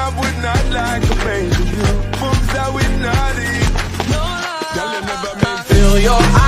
I would not like to make you. Moves that we naughty. Girl, you never make Feel your